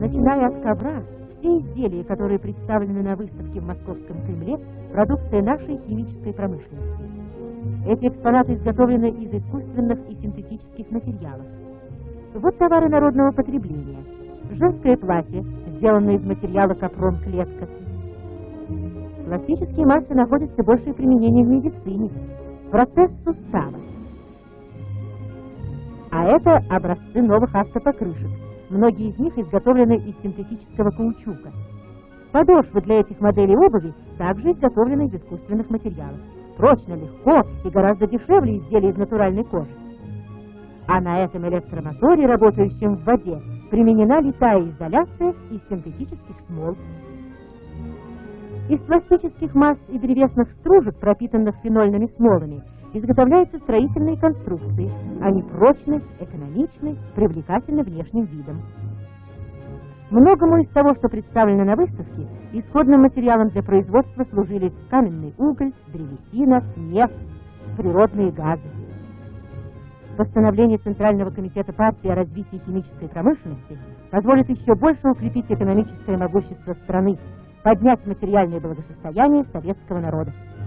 Начиная от ковра, все изделия, которые представлены на выставке в Московском Кремле, продукция нашей химической промышленности. Эти экспонаты изготовлены из искусственных и синтетических материалов. Вот товары народного потребления. Женское платье, сделанное из материала капрон-клетка. Пластические массы находят все большее применение в медицине. Процесс сустава. А это образцы новых автопокрышек. Многие из них изготовлены из синтетического каучука. Подошвы для этих моделей обуви также изготовлены из искусственных материалов. Прочно, легко и гораздо дешевле изделий из натуральной кожи. А на этом электромоторе, работающем в воде, применена литая изоляция из синтетических смол. Из пластических масс и древесных стружек, пропитанных фенольными смолами, изготовляются строительные конструкции. Они прочны, экономичны, привлекательны внешним видом. Многому из того, что представлено на выставке, исходным материалом для производства служили каменный уголь, древесина, нефть, природные газы. Постановление Центрального комитета партии о развитии химической промышленности позволит еще больше укрепить экономическое могущество страны, поднять материальное благосостояние советского народа.